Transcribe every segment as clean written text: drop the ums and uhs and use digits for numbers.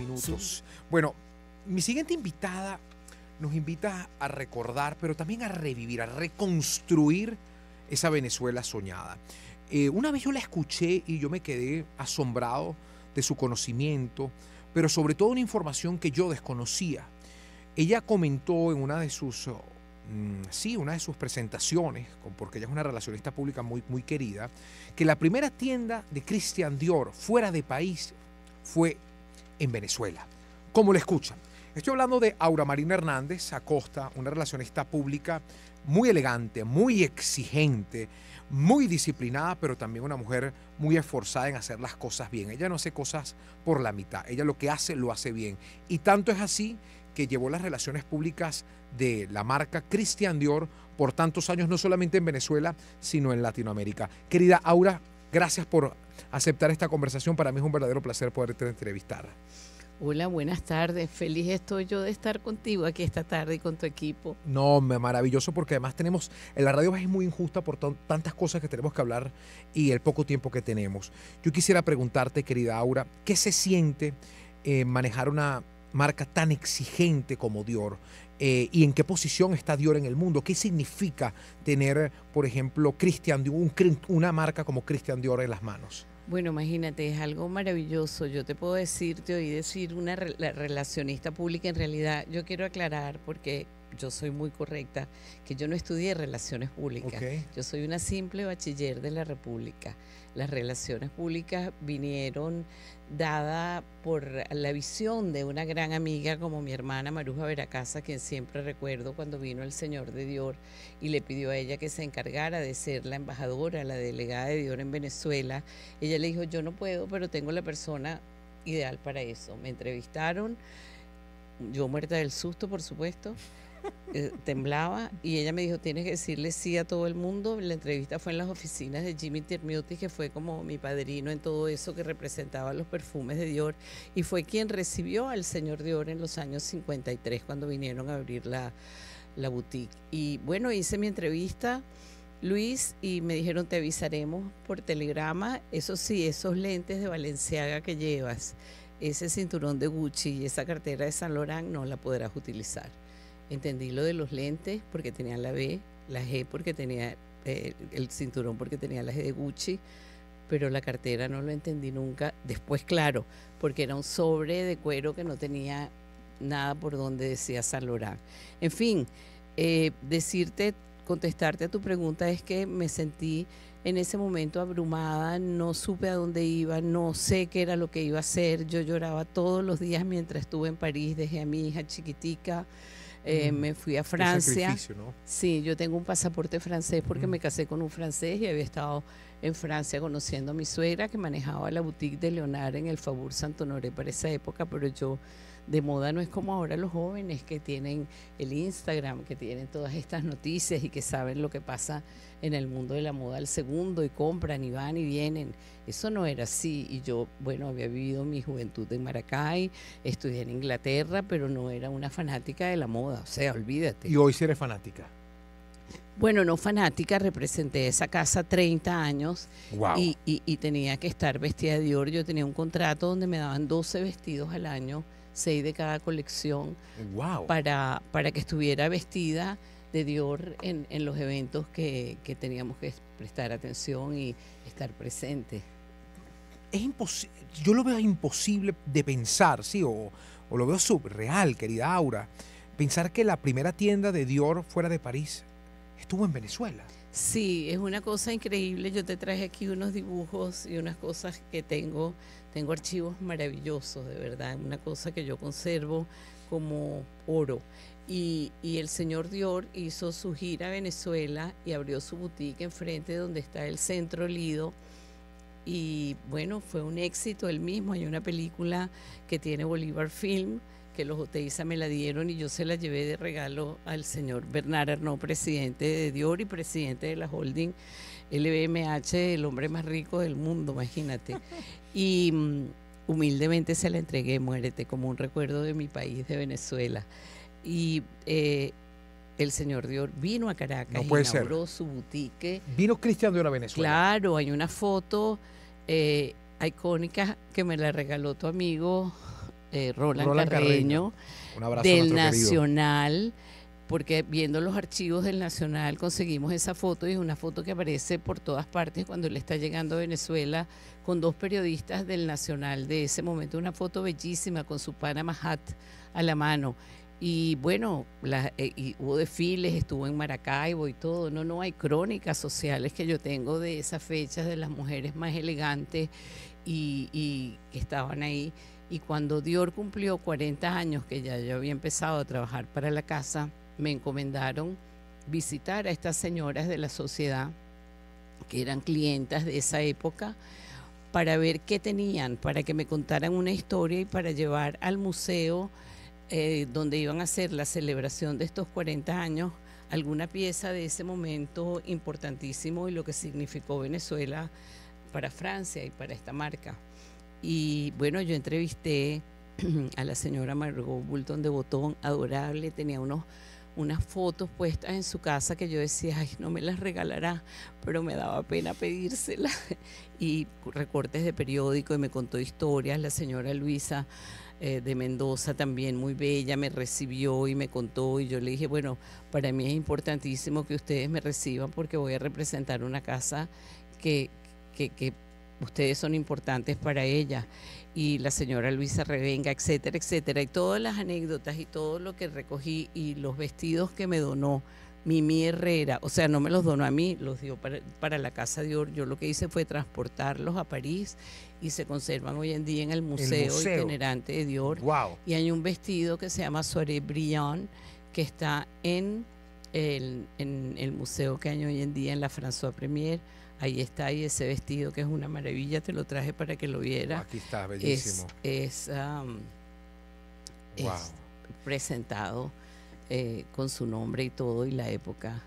minutos. Sí. Bueno, mi siguiente invitada nos invita a recordar, pero también a revivir, a reconstruir esa Venezuela soñada. Una vez yo la escuché y yo me quedé asombrado de su conocimiento, pero sobre todo una información que yo desconocía. Ella comentó en una de sus, una de sus presentaciones, porque ella es una relacionista pública muy, muy querida, que la primera tienda de Christian Dior fuera de país fue en Venezuela. Como lo escuchan. Estoy hablando de Aura Marina Hernández Acosta, una relacionista pública muy elegante, muy exigente, muy disciplinada, pero también una mujer muy esforzada en hacer las cosas bien. Ella no hace cosas por la mitad, ella lo que hace, lo hace bien. Y tanto es así que llevó las relaciones públicas de la marca Christian Dior por tantos años, no solamente en Venezuela, sino en Latinoamérica. Querida Aura, gracias por aceptar esta conversación. Para mí es un verdadero placer poderte entrevistar. Hola, buenas tardes. Feliz estoy yo de estar contigo aquí esta tarde y con tu equipo. No, maravilloso, porque además tenemos, en la radio es muy injusta por tantas cosas que tenemos que hablar y el poco tiempo que tenemos. Yo quisiera preguntarte, querida Aura, ¿qué se siente manejar una marca tan exigente como Dior? ¿Y en qué posición está Dior en el mundo? ¿Qué significa tener, por ejemplo, Christian Dior, una marca como Christian Dior en las manos? Bueno, imagínate, es algo maravilloso. Yo te puedo decir, te oí decir la relacionista pública. En realidad, yo quiero aclarar, porque yo soy muy correcta, que yo no estudié relaciones públicas. Okay. Yo soy una simple bachiller de la República. Las relaciones públicas vinieron dada por la visión de una gran amiga como mi hermana Maruja Veracasa, quien siempre recuerdo cuando vino el señor de Dior y le pidió a ella que se encargara de ser la embajadora, la delegada de Dior en Venezuela. Ella le dijo, yo no puedo, pero tengo la persona ideal para eso. Me entrevistaron, yo muerta del susto, por supuesto. Temblaba y ella me dijo, tienes que decirle sí a todo el mundo. La entrevista fue en las oficinas de Jimmy Termuti, que fue como mi padrino en todo eso que representaba los perfumes de Dior, y fue quien recibió al señor Dior en los años 53 cuando vinieron a abrir la boutique. Y bueno, hice mi entrevista, Luis, y me dijeron, te avisaremos por telegrama. Eso sí, esos lentes de Balenciaga que llevas, ese cinturón de Gucci y esa cartera de Saint Laurent no la podrás utilizar. Entendí lo de los lentes porque tenían la B, la G porque tenía el cinturón porque tenía la G de Gucci, pero la cartera no lo entendí nunca. Después, claro, porque era un sobre de cuero que no tenía nada por donde decía Saint Laurent. En fin, contestarte a tu pregunta es que me sentí en ese momento abrumada, no supe a dónde iba, no sé qué era lo que iba a hacer. Yo lloraba todos los días mientras estuve en París, dejé a mi hija chiquitica. Me fui a Francia. ¿No? Sí, yo tengo un pasaporte francés porque me casé con un francés y había estado en Francia conociendo a mi suegra que manejaba la boutique de Leonard en el Faubourg Saint-Honoré para esa época, pero yo de moda no es como ahora los jóvenes que tienen el Instagram, que tienen todas estas noticias y que saben lo que pasa en el mundo de la moda al segundo y compran y van y vienen. Eso no era así y yo, bueno, había vivido mi juventud en Maracay, estudié en Inglaterra, pero no era una fanática de la moda, o sea, olvídate. ¿Y hoy sí eres fanática? Bueno, no fanática, representé esa casa 30 años. Wow. y tenía que estar vestida de Dior. Yo tenía un contrato donde me daban 12 vestidos al año, 6 de cada colección, wow, para que estuviera vestida de Dior en los eventos que teníamos que prestar atención y estar presente. Es imposible, yo lo veo imposible de pensar, sí, o lo veo subreal, querida Aura, pensar que la primera tienda de Dior fuera de París estuvo en Venezuela. Sí, es una cosa increíble. Yo te traje aquí unos dibujos y unas cosas que tengo archivos maravillosos, de verdad, una cosa que yo conservo como oro. Y el señor Dior hizo su gira a Venezuela y abrió su boutique enfrente donde está el Centro Lido. Y bueno, fue un éxito el mismo. Hay una película que tiene Bolívar Film, que los Oteiza me la dieron y yo se la llevé de regalo al señor Bernard Arnault, presidente de Dior y presidente de la holding LVMH, el hombre más rico del mundo, imagínate. Y humildemente se la entregué, muérete, como un recuerdo de mi país, de Venezuela. Y el señor Dior vino a Caracas, no inauguró su boutique. ¿Vino Christian Dior a Venezuela? Claro, hay una foto icónica que me la regaló tu amigo Roland Roland Carreño, Carreño. Un abrazo a del nuestro querido. Nacional, porque viendo los archivos del Nacional conseguimos esa foto y es una foto que aparece por todas partes cuando él está llegando a Venezuela con dos periodistas del Nacional de ese momento, una foto bellísima con su Panama hat a la mano. Y bueno, y hubo desfiles, estuvo en Maracaibo y todo. No, hay crónicas sociales que yo tengo de esas fechas de las mujeres más elegantes y que estaban ahí. Y cuando Dior cumplió 40 años, que ya yo había empezado a trabajar para la casa, me encomendaron visitar a estas señoras de la sociedad, que eran clientas de esa época, para ver qué tenían, para que me contaran una historia y para llevar al museo donde iban a hacer la celebración de estos 40 años, alguna pieza de ese momento importantísimo y lo que significó Venezuela para Francia y para esta marca. Y bueno, yo entrevisté a la señora Margot Boulton de Botón, adorable, tenía unas fotos puestas en su casa que yo decía, ay, no me las regalará, pero me daba pena pedírselas. Y recortes de periódico y me contó historias. La señora Luisa de Mendoza también, muy bella, me recibió y me contó y yo le dije, bueno, para mí es importantísimo que ustedes me reciban porque voy a representar una casa que ustedes son importantes para ella. Y la señora Luisa Revenga, etcétera, etcétera. Y todas las anécdotas y todo lo que recogí y los vestidos que me donó Mimi Herrera, o sea, no me los donó a mí, los dio para la Casa Dior. Yo lo que hice fue transportarlos a París y se conservan hoy en día en el museo itinerante de Dior. Wow. Y hay un vestido que se llama Soirée Brillant, que está en el museo que hay hoy en día en la François Premier. Ahí está, y ese vestido que es una maravilla, te lo traje para que lo vieras. Aquí está, bellísimo. Es presentado con su nombre y todo, y la época,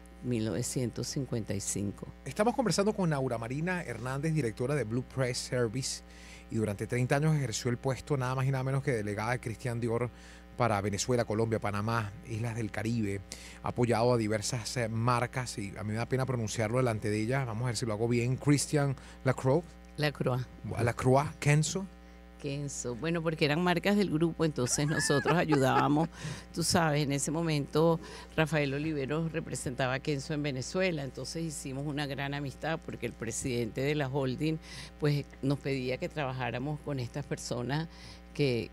1955. Estamos conversando con Aura Marina Hernández, directora de Blue Press Service, y durante 30 años ejerció el puesto nada más y nada menos que delegada de Christian Dior para Venezuela, Colombia, Panamá, Islas del Caribe. Ha apoyado a diversas marcas y a mí me da pena pronunciarlo delante de ella. Vamos a ver si lo hago bien. Christian Lacroix. Lacroix, Kenzo. Bueno, porque eran marcas del grupo, entonces nosotros ayudábamos. Tú sabes, en ese momento Rafael Oliveros representaba a Kenzo en Venezuela, entonces hicimos una gran amistad porque el presidente de la holding pues nos pedía que trabajáramos con estas personas que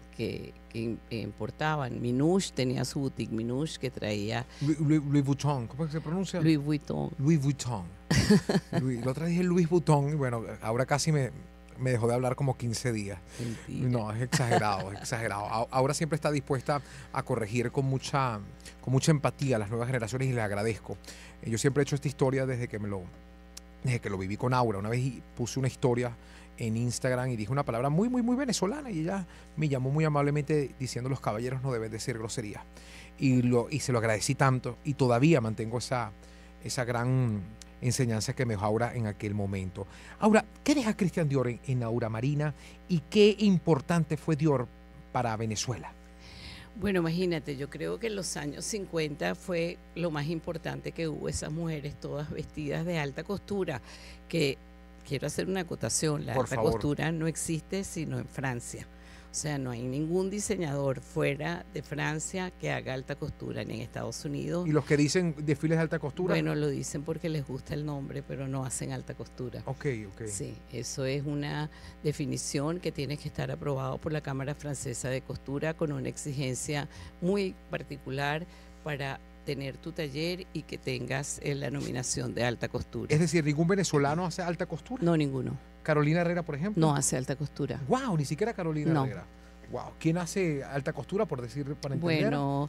importaban. Minouche tenía su boutique Minouche que traía Louis Vuitton, ¿cómo es que se pronuncia? Louis Vuitton. Louis Vuitton. La otra dije Louis Vuitton y bueno, ahora casi me dejó de hablar como 15 días. Mentira. No, es exagerado, es exagerado. Ahora siempre está dispuesta a corregir con mucha empatía a las nuevas generaciones y les agradezco. Yo siempre he hecho esta historia desde que lo viví con Aura. Una vez puse una historia en Instagram y dije una palabra muy, muy, muy venezolana y ella me llamó muy amablemente diciendo los caballeros no deben decir groserías. Y se lo agradecí tanto y todavía mantengo esa gran enseñanza que me dejó Aura en aquel momento. Aura, ¿qué deja Christian Dior en Aura Marina y qué importante fue Dior para Venezuela? Bueno, imagínate, yo creo que en los años 50 fue lo más importante que hubo, esas mujeres todas vestidas de alta costura, que quiero hacer una acotación, la alta costura no existe sino en Francia. O sea, no hay ningún diseñador fuera de Francia que haga alta costura, ni en Estados Unidos. ¿Y los que dicen desfiles de alta costura? Bueno, lo dicen porque les gusta el nombre, pero no hacen alta costura. Ok. Sí, eso es una definición que tiene que estar aprobado por la Cámara Francesa de Costura con una exigencia muy particular para tener tu taller y que tengas la nominación de alta costura. Es decir, ¿ningún venezolano hace alta costura? No, ninguno. ¿Carolina Herrera, por ejemplo? No hace alta costura. ¡Wow! Ni siquiera Carolina Herrera. Wow. ¿Quién hace alta costura, por decir, para entender? Bueno,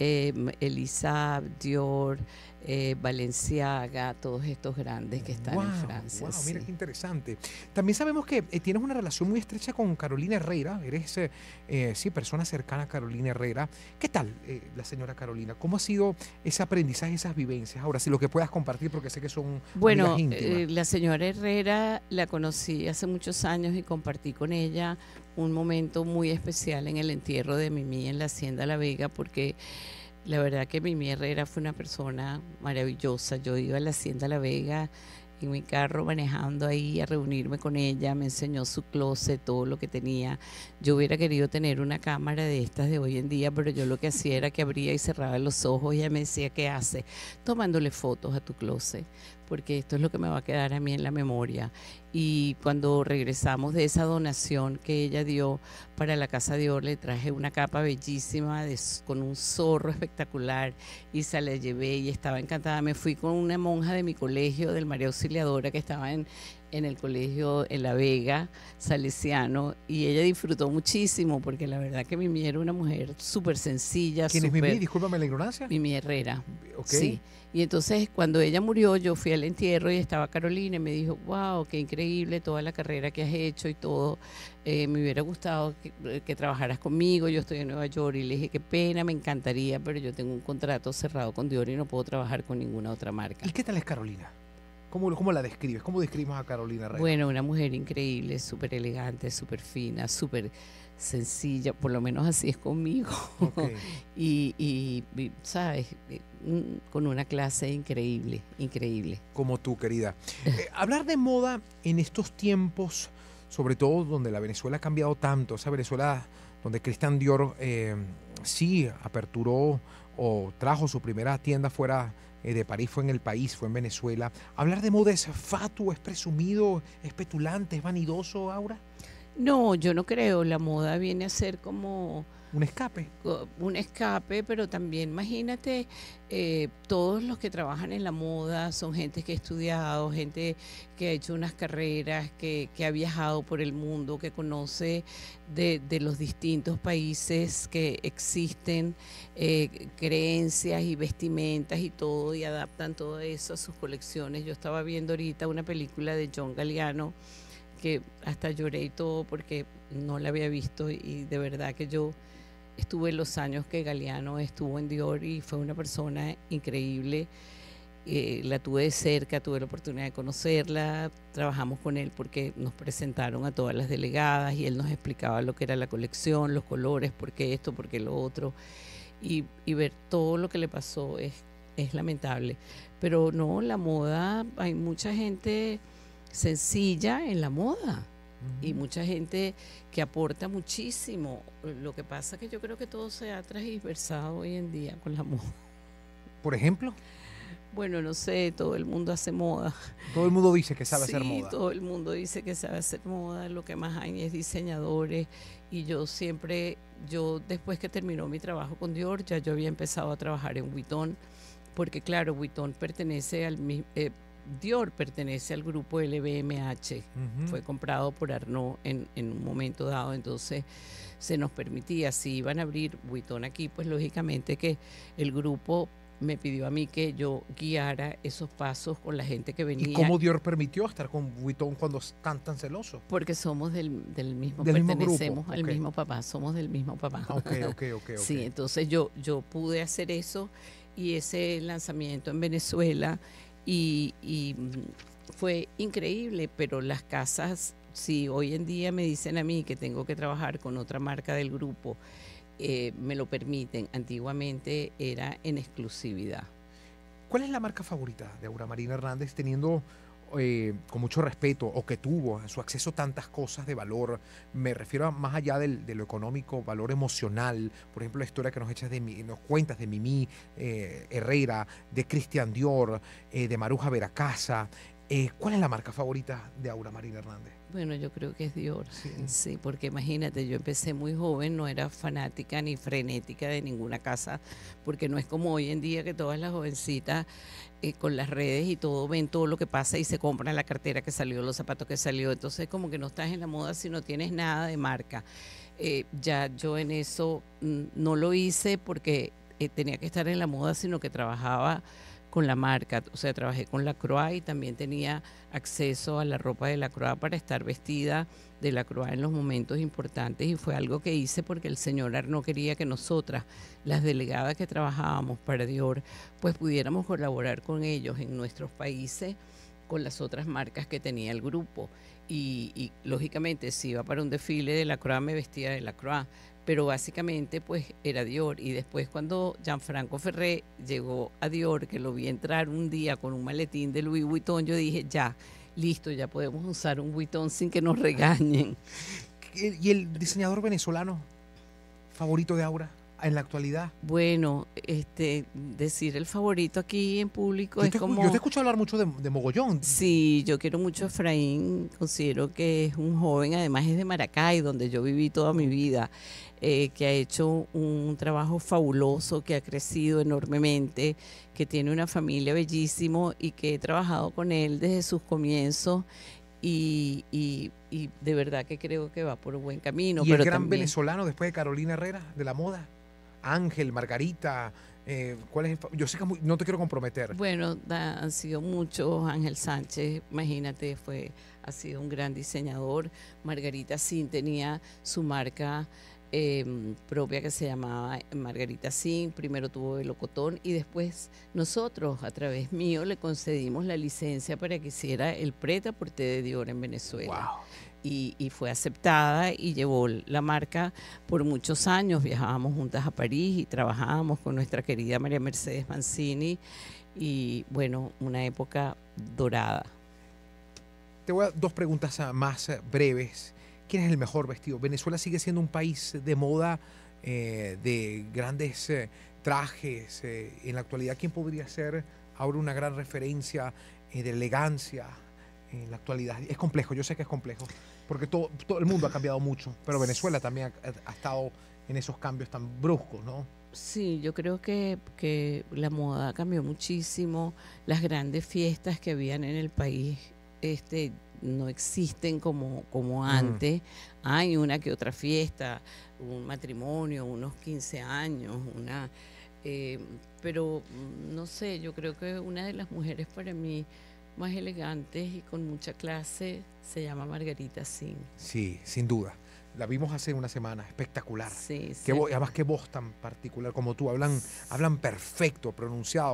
Elisa, Dior, Balenciaga, todos estos grandes que están en Francia. Wow, mira qué interesante. También sabemos que tienes una relación muy estrecha con Carolina Herrera. Eres, persona cercana a Carolina Herrera. ¿Qué tal, la señora Carolina? ¿Cómo ha sido ese aprendizaje, esas vivencias? Ahora, si lo que puedas compartir, porque sé que son amigas íntimas. La señora Herrera la conocí hace muchos años y compartí con ella un momento muy especial en el entierro de Mimi en la Hacienda La Vega, porque la verdad que Mimi Herrera fue una persona maravillosa. Yo iba a la Hacienda La Vega en mi carro manejando ahí a reunirme con ella, me enseñó su closet, todo lo que tenía. Yo hubiera querido tener una cámara de estas de hoy en día, pero yo lo que hacía era que abría y cerraba los ojos y ella me decía, ¿qué hace? Tomándole fotos a tu closet, porque esto es lo que me va a quedar a mí en la memoria. Y cuando regresamos de esa donación que ella dio para la Casa Dior, le traje una capa bellísima con un zorro espectacular y se la llevé y estaba encantada. Me fui con una monja de mi colegio, del María Auxiliadora, que estaba en el colegio en La Vega, salesiano, y ella disfrutó muchísimo porque la verdad que Mimi era una mujer súper sencilla. ¿Quién es Mimi? Discúlpame la ignorancia. Mimi Herrera. Ok. Sí. Y entonces cuando ella murió, yo fui al entierro y estaba Carolina y me dijo, wow, qué increíble toda la carrera que has hecho y todo. Me hubiera gustado que trabajaras conmigo. Yo estoy en Nueva York y le dije, qué pena, me encantaría, pero yo tengo un contrato cerrado con Dior y no puedo trabajar con ninguna otra marca. ¿Y qué tal es Carolina? ¿Cómo la describes? ¿Cómo describimos a Carolina Herrera? Bueno, una mujer increíble, súper elegante, súper fina, súper sencilla, por lo menos así es conmigo. Okay. y, ¿sabes? Con una clase increíble, increíble. Como tú, querida. Hablar de moda en estos tiempos, sobre todo donde la Venezuela ha cambiado tanto, esa Venezuela donde Christian Dior sí aperturó o trajo su primera tienda fuera de París, fue en el país, fue en Venezuela. Hablar de moda es fatuo, es presumido, es petulante, es vanidoso, Aura. No, yo no creo. La moda viene a ser como Un escape. un escape, pero también imagínate, todos los que trabajan en la moda son gente que ha estudiado, gente que ha hecho unas carreras, que ha viajado por el mundo, que conoce de los distintos países que existen, creencias y vestimentas y todo, y adaptan todo eso a sus colecciones. Yo estaba viendo ahorita una película de John Galliano, que hasta lloré y todo porque no la había visto, y de verdad que yo estuve los años que Galliano estuvo en Dior y fue una persona increíble. La tuve de cerca, tuve la oportunidad de conocerla, trabajamos con él porque nos presentaron a todas las delegadas y él nos explicaba lo que era la colección, los colores, por qué esto, por qué lo otro, y ver todo lo que le pasó es lamentable. Pero no, la moda, hay mucha gente sencilla en la moda y mucha gente que aporta muchísimo. Lo que pasa es que yo creo que todo se ha transversado hoy en día con la moda. Por ejemplo, Bueno, no sé, todo el mundo hace moda. todo el mundo dice que sabe hacer Sí, moda. todo el mundo dice que sabe hacer moda. Lo que más hay es diseñadores. Y yo después que terminó mi trabajo con Dior, ya yo había empezado a trabajar en Vuitton, porque claro, Vuitton pertenece Dior pertenece al grupo LVMH, fue comprado por Arnault en un momento dado, entonces se nos permitía, si iban a abrir Vuitton aquí, pues lógicamente que el grupo me pidió a mí que yo guiara esos pasos con la gente que venía. ¿Y cómo Dior permitió estar con Vuitton cuando están tan celosos? Porque somos del mismo, Del mismo pertenecemos grupo, al ok. mismo papá, somos del mismo papá. Ok. Sí, entonces yo pude hacer eso y ese lanzamiento en Venezuela y fue increíble, pero las casas, si hoy en día me dicen a mí que tengo que trabajar con otra marca del grupo, me lo permiten. Antiguamente era en exclusividad. ¿Cuál es la marca favorita de Aura Marina Hernández, teniendo con mucho respeto, o que tuvo a su acceso tantas cosas de valor? Me refiero a más allá de lo económico, valor emocional. Por ejemplo, la historia que nos cuentas de Mimi Herrera, de Christian Dior, de Maruja Veracasa. ¿Cuál es la marca favorita de Aura Marina Hernández? Bueno, yo creo que es Dior, Sí. sí, porque imagínate, yo empecé muy joven, no era fanática ni frenética de ninguna casa, porque no es como hoy en día que todas las jovencitas con las redes y todo ven todo lo que pasa y se compran la cartera que salió, los zapatos que salió, entonces como que no estás en la moda si no tienes nada de marca. Ya yo en eso no lo hice porque tenía que estar en la moda, sino que trabajaba con la marca, o sea, trabajé con Lacroix y también tenía acceso a la ropa de Lacroix para estar vestida de Lacroix en los momentos importantes, y fue algo que hice porque el señor Arnault quería que nosotras, las delegadas que trabajábamos para Dior, pues pudiéramos colaborar con ellos en nuestros países con las otras marcas que tenía el grupo. Y lógicamente si iba para un desfile de Lacroix me vestía de Lacroix, pero básicamente pues era Dior. Y después cuando Gianfranco Ferré llegó a Dior, que lo vi entrar un día con un maletín de Louis Vuitton, yo dije, ya, listo, ya podemos usar un Vuitton sin que nos regañen. ¿Y el diseñador venezolano favorito de Aura en la actualidad? Bueno, decir el favorito aquí en público es como... Yo te escucho hablar mucho de Mogollón. Sí, yo quiero mucho a Efraín, considero que es un joven, además es de Maracay, donde yo viví toda mi vida, que ha hecho un trabajo fabuloso, que ha crecido enormemente, que tiene una familia bellísimo y que he trabajado con él desde sus comienzos y de verdad que creo que va por un buen camino. Y pero el gran también, venezolano después de Carolina Herrera, de la moda. Ángel, Margarita, ¿cuál es yo sé que no te quiero comprometer. bueno, han sido muchos. Ángel Sánchez, imagínate, ha sido un gran diseñador. Margarita Sin tenía su marca propia que se llamaba Margarita Sin. Primero tuvo Velocotón y después nosotros, a través mío, le concedimos la licencia para que hiciera el prêt-à-porter de Dior en Venezuela. Wow. Y fue aceptada y llevó la marca por muchos años. Viajábamos juntas a París y trabajábamos con nuestra querida María Mercedes Mancini y bueno, una época dorada. Te voy a dos preguntas más breves. ¿Quién es el mejor vestido? Venezuela sigue siendo un país de moda, de grandes trajes. En la actualidad, ¿quién podría ser ahora una gran referencia de elegancia? En la actualidad es complejo, yo sé que es complejo, porque todo el mundo ha cambiado mucho, pero Venezuela también ha estado en esos cambios tan bruscos, ¿no? Sí, yo creo que la moda cambió muchísimo. Las grandes fiestas que habían en el país no existen como antes. Hay una que otra fiesta, un matrimonio, unos 15 años, pero no sé, yo creo que una de las mujeres para mí más elegantes y con mucha clase se llama Margarita Sin. Sí, sin duda. La vimos hace una semana, espectacular. Sí, Sí. Además, qué voz tan particular como tú. Hablan perfecto, pronunciado.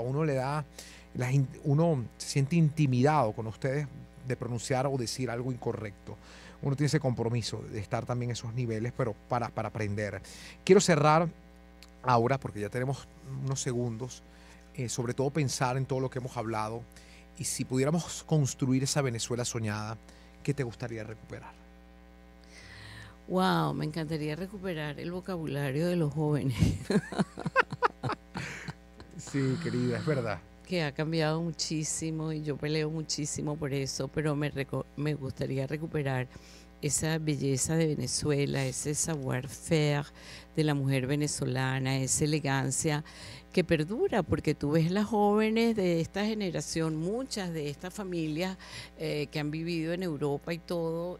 Uno se siente intimidado con ustedes de pronunciar o decir algo incorrecto. Uno tiene ese compromiso de estar también en esos niveles, pero para aprender. Quiero cerrar ahora, porque ya tenemos unos segundos, sobre todo pensar en todo lo que hemos hablado. Y si pudiéramos construir esa Venezuela soñada, ¿qué te gustaría recuperar? Wow, me encantaría recuperar el vocabulario de los jóvenes. Sí, querida, es verdad. Que ha cambiado muchísimo y yo peleo muchísimo por eso, pero me gustaría recuperar esa belleza de Venezuela, ese savoir-faire de la mujer venezolana, esa elegancia que perdura, porque tú ves las jóvenes de esta generación, muchas de estas familias que han vivido en Europa y todo,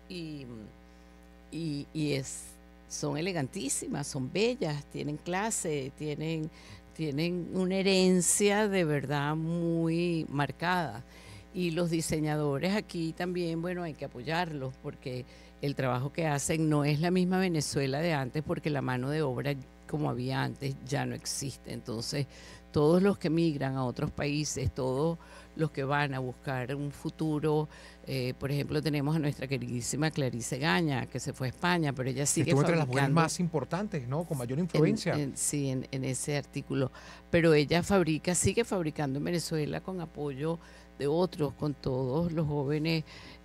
son elegantísimas, son bellas, tienen clase, tienen una herencia de verdad muy marcada. Y los diseñadores aquí también, bueno, hay que apoyarlos porque el trabajo que hacen no es la misma Venezuela de antes, porque la mano de obra como había antes ya no existe. Entonces, todos los que migran a otros países, todos los que van a buscar un futuro, por ejemplo, tenemos a nuestra queridísima Clarice Gaña, que se fue a España, pero ella sigue estuvo entre fabricando. las mujeres más importantes, ¿no? Con mayor influencia. Sí, en ese artículo. Pero ella sigue fabricando en Venezuela con apoyo de otros, con todos los jóvenes.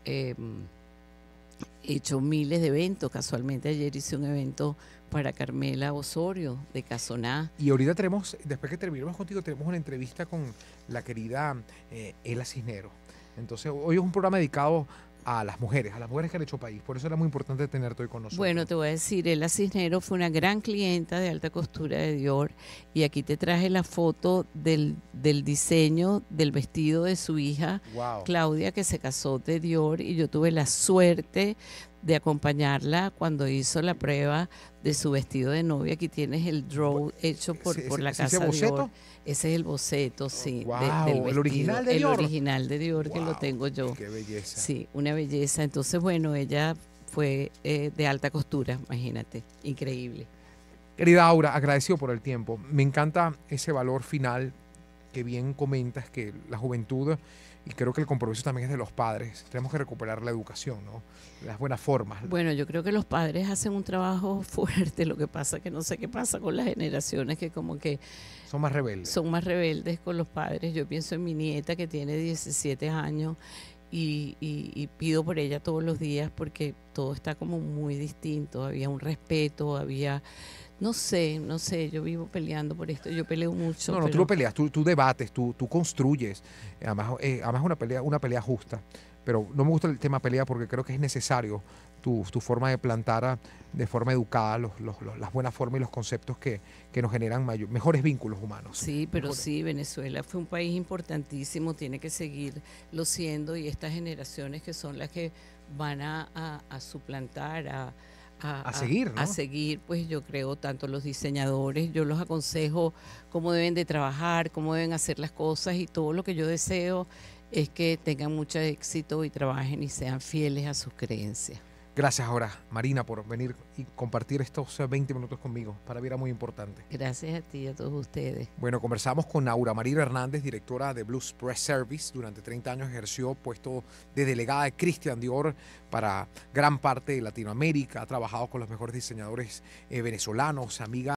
He hecho miles de eventos. Casualmente ayer hice un evento para Carmela Osorio de Casoná. Y ahorita después que terminemos contigo, tenemos una entrevista con la querida Ela Cisneros. Entonces, hoy es un programa dedicado a las mujeres que han hecho país. Por eso era muy importante tenerte hoy con nosotros. Bueno, te voy a decir, Ela Cisneros fue una gran clienta de alta costura de Dior y aquí te traje la foto del diseño del vestido de su hija, wow. Claudia, que se casó de Dior, y yo tuve la suerte de acompañarla cuando hizo la prueba de su vestido de novia. Aquí tienes el draw hecho por la casa de Dior. Ese es el boceto, sí, wow, del vestido. El original de Dior. El original de Dior, wow, que lo tengo yo. Qué belleza. Sí, una belleza. Entonces, bueno, ella fue de alta costura, imagínate, increíble. Querida Aura, agradecido por el tiempo. Me encanta ese valor final que bien comentas, que la juventud y creo que el compromiso también es de los padres. Tenemos que recuperar la educación, ¿no? Las buenas formas. Bueno, yo creo que los padres hacen un trabajo fuerte, lo que pasa que no sé qué pasa con las generaciones que como que Son más rebeldes. son más rebeldes con los padres. Yo pienso en mi nieta que tiene 17 años y pido por ella todos los días porque todo está como muy distinto. Había un respeto, había, no sé, yo vivo peleando por esto, yo peleo mucho, No, no, tú pero lo peleas, tú debates, tú construyes. Además una pelea justa. Pero no me gusta el tema pelea porque creo que es necesario tu forma de plantar de forma educada las buenas formas y los conceptos que nos generan mejores vínculos humanos. sí, pero Mejor- sí, Venezuela fue un país importantísimo, tiene que seguirlo siendo y estas generaciones que son las que van a suplantar, a seguir, a ¿no? seguir, pues yo creo, tanto los diseñadores, yo los aconsejo cómo deben de trabajar, cómo deben hacer las cosas y todo lo que yo deseo es que tengan mucho éxito y trabajen y sean fieles a sus creencias. Gracias ahora, Marina, por venir y compartir estos 20 minutos conmigo. Para mí era muy importante. Gracias a ti y a todos ustedes. Bueno, conversamos con Aura María Hernández, directora de Blues Press Service. Durante 30 años ejerció puesto de delegada de Christian Dior para gran parte de Latinoamérica. Ha trabajado con los mejores diseñadores venezolanos, amiga